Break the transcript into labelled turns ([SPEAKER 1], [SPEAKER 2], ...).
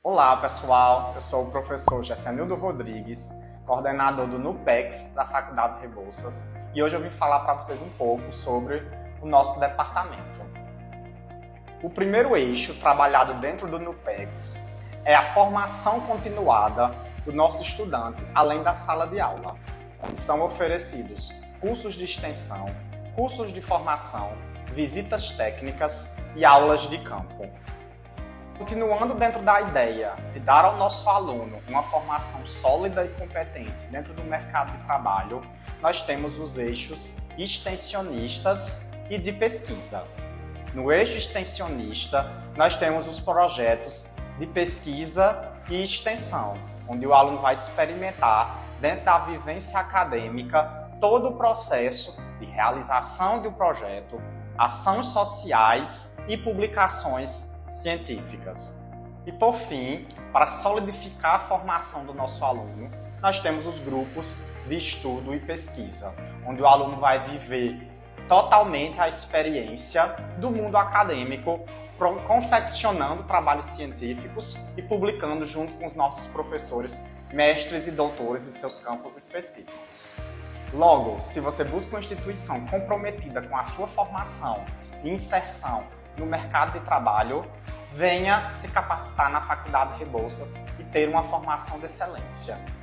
[SPEAKER 1] Olá pessoal, eu sou o professor Gessenildo Rodrigues, coordenador do NUPEX da Faculdade Rebouças, e hoje eu vim falar para vocês um pouco sobre o nosso departamento. O primeiro eixo trabalhado dentro do NUPEX é a formação continuada do nosso estudante além da sala de aula, onde são oferecidos cursos de extensão, cursos de formação, visitas técnicas e aulas de campo. Continuando dentro da ideia de dar ao nosso aluno uma formação sólida e competente dentro do mercado de trabalho, nós temos os eixos extensionistas e de pesquisa. No eixo extensionista, nós temos os projetos de pesquisa e extensão, onde o aluno vai experimentar, dentro da vivência acadêmica, todo o processo de realização de um projeto, ações sociais e publicações científicas. E por fim, para solidificar a formação do nosso aluno, nós temos os grupos de estudo e pesquisa, onde o aluno vai viver totalmente a experiência do mundo acadêmico, confeccionando trabalhos científicos e publicando junto com os nossos professores, mestres e doutores em seus campos específicos. Logo, se você busca uma instituição comprometida com a sua formação e inserção no mercado de trabalho, venha se capacitar na Faculdade Rebouças e ter uma formação de excelência.